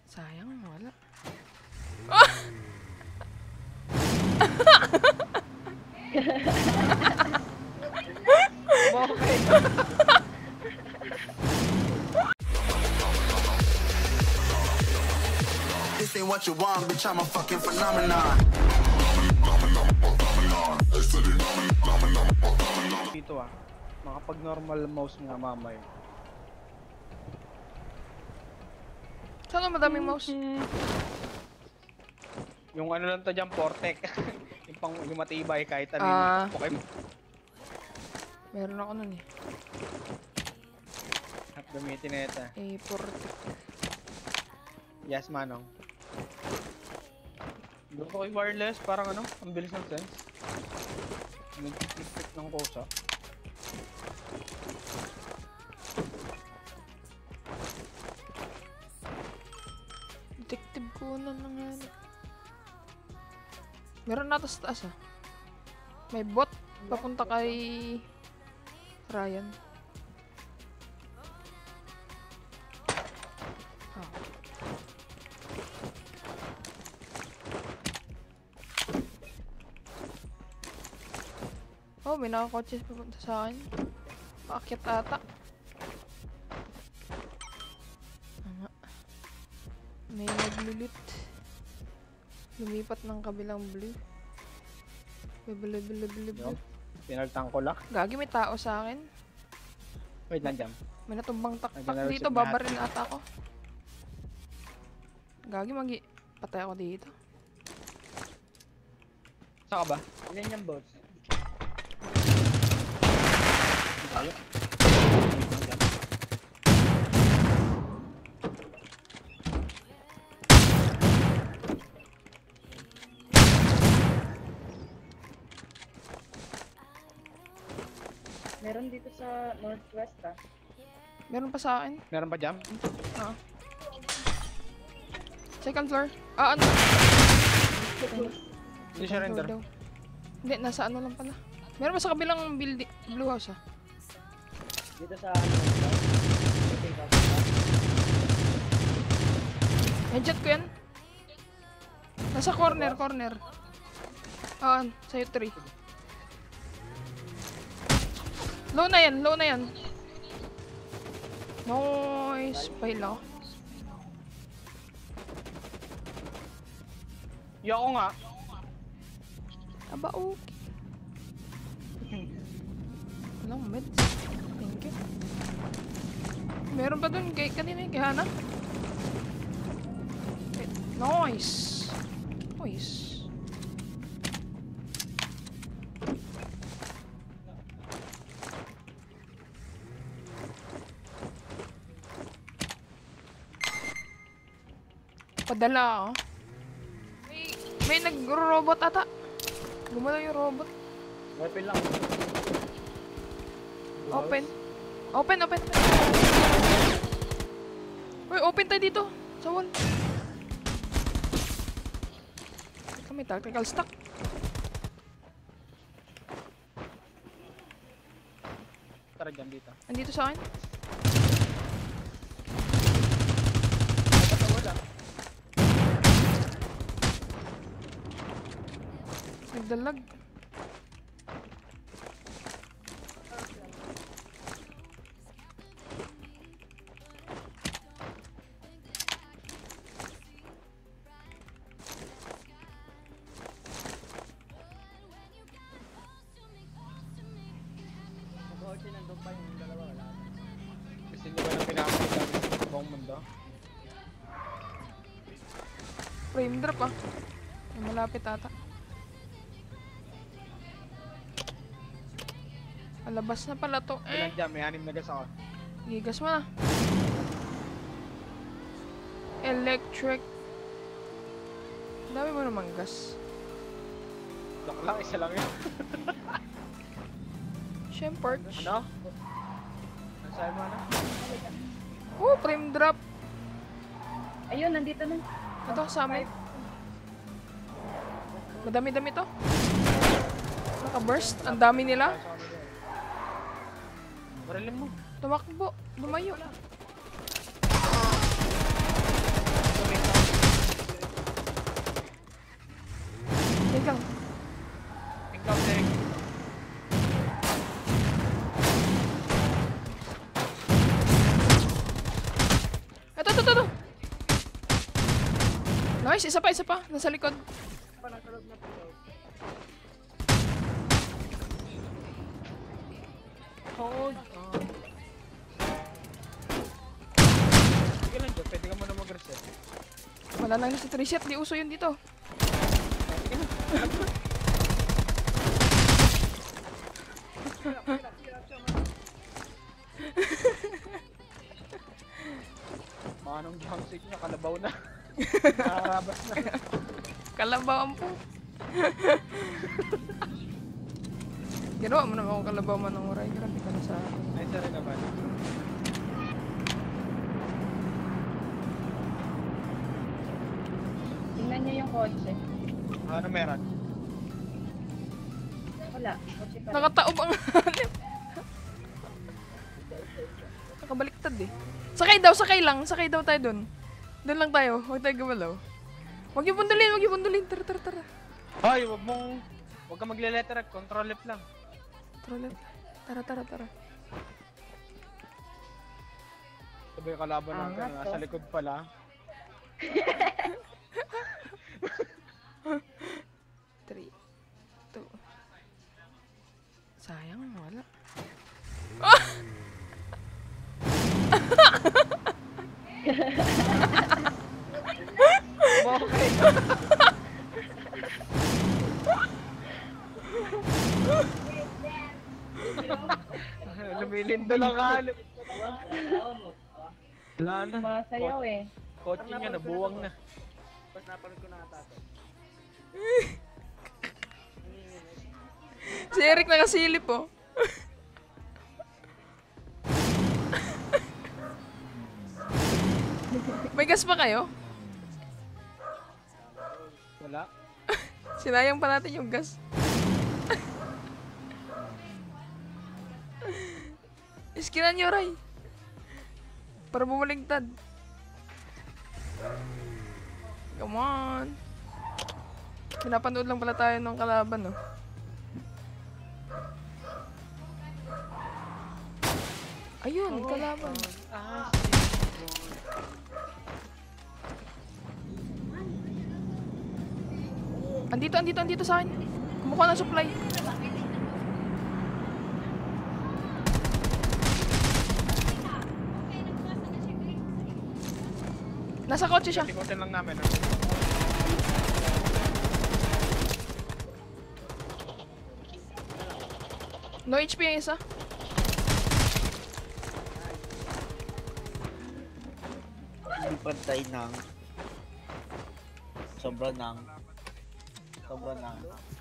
Sayang, wala. Bakit? This ain't what you want, bitch, I'm a fucking phenomenon. Dito makapag normal mouse nga mamay. Saan madaming mouse? Yung ano lang to dyan, Portec. yung matibay kahit ano yung Meron ako nun eh. At gamitin na ito. Portec. Yes, manong. Doon ko wireless, parang ano, ang bilis ng sense. Nag-click ng kosa. Detective ko na nangyari. Meron na sa taas May bot papunta kay Ryan. Oh, may nakakotse papunta sa akin. Paakyat ata. May naglulit. Lumipat ng kabilang blue. Blue. Pinaltang ko lang. Gagi, may tao sa akin. Wait lang dyan. May natumbang taktak Nag-generate dito. si Babaril ata ako. Gagi, patay ako dito. Saan ka ba? Ilan yung bots? Tayo. Meron dito sa northwest Meron pa sa akin. Meron pa dyan? Second floor. Ano? Hindi siya render. Daw. Hindi, nasa ano lang pala. Meron pa sa kabilang building, blue house Dito sa Headshot ko yan. Nasa corner. Sa'yo 3. Low na yan. Nice. Pahil ako. Ako nga. Aba, okay. Walang meds. Thank you. Meron pa dun kanina kay Hana. Nice. Padala May nag-robot ata. Gumalaw yung robot. Weapon lang. Open. Uy, open tayo dito. Sa wall. May tactical stock. Tara dyan dito. Andito sa akin. Nagdalag. Kasi nyo ba na pinapakita sa buong mundo? Frame drop May malapit ata. Malabas na pala to. Ilan dyan? May 6 na gas ako. Gigas mo na. Electric. Dami mo naman gas. Joke lang, isa lang yun. Shemport. Ano? Nasaan mo na? Frame drop. Ayun, nandito na. Ito sa amin. Madami-dami to. Naka-burst. Ang dami nila. Barilin mo. Tumakbo. Lumayo. ito. Nice, isa pa. Nasa likod. Hold on. Sige lang dyan, pwede ka muna mag-reset. Wala nang reset. Di uso yun dito. Sige na. Manong jumpsuit niya, kalabaw na. Nakarabas na. Kalabawan po. Ginawa mo naman akong kalabaw man ng oray. Grabe ka na sa akin. Ay, sorry naman. Tingnan niyo yung kotse. Ano meron? Wala. Kotse pa. Nakataob ang hanip. Nakabaliktad eh. Sakay daw tayo dun. Dun lang tayo, huwag tayo gumalaw. Huwag yung bundulin. Tara. Hoy, wag ka magle-letter, control F lang. Tara. Sabay kalaban natin, Angat, nasa likod pala. Three, two. Sayang, wala. Okay. Lumilindo lang hanip. Wala na. Masayaw eh. Kotse niya, nabuwang na. Si Eric nakasilip oh. May gas pa kayo? Wala. Sinayang pa natin yung gas. Iskinan nyo, Ray. Para bumaligtad. Come on. Pinapanood lang pala tayo ng kalaban, no? Ayun, kalaban. Andito sa akin. Kumukuha ng supply. Nasa kotse siya. Tikotin lang namin. No HP yung isa. Hindi pantay ng sobra ng